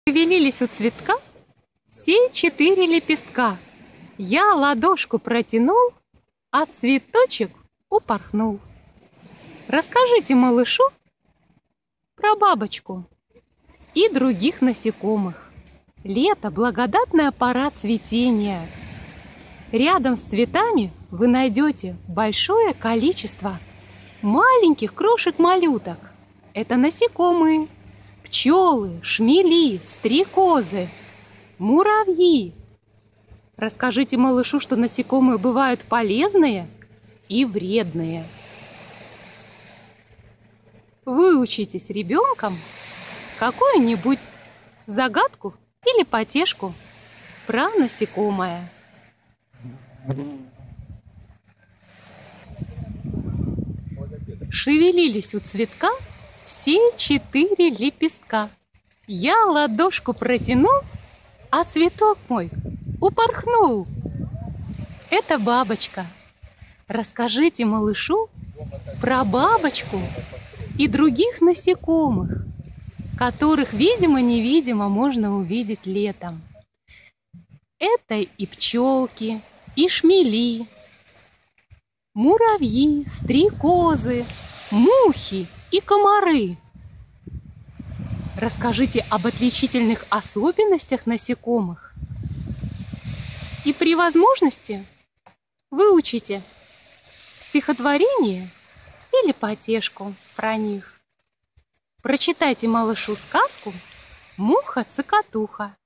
Шевелились у цветка все 4 лепестка. Я ладошку протянул, а цветочек упорхнул. Расскажите малышу про бабочку и других насекомых. Лето – благодатная пора цветения. Рядом с цветами вы найдете большое количество маленьких крошек-малюток. Это насекомые, пчелы, шмели, стрекозы, муравьи. Расскажите малышу, что насекомые бывают полезные и вредные. Выучите с ребенком какую-нибудь загадку или потешку про насекомое. Шевелились у цветка все 4 лепестка. Я ладошку протянул, а цветок мой упорхнул. Это бабочка. Расскажите малышу про бабочку и других насекомых, которых видимо-невидимо можно увидеть летом. Это и пчелки, и шмели, муравьи, стрекозы, мухи и комары. Расскажите об отличительных особенностях насекомых. И при возможности выучите стихотворение или потешку про них. Прочитайте малышу сказку «Муха-цокотуха».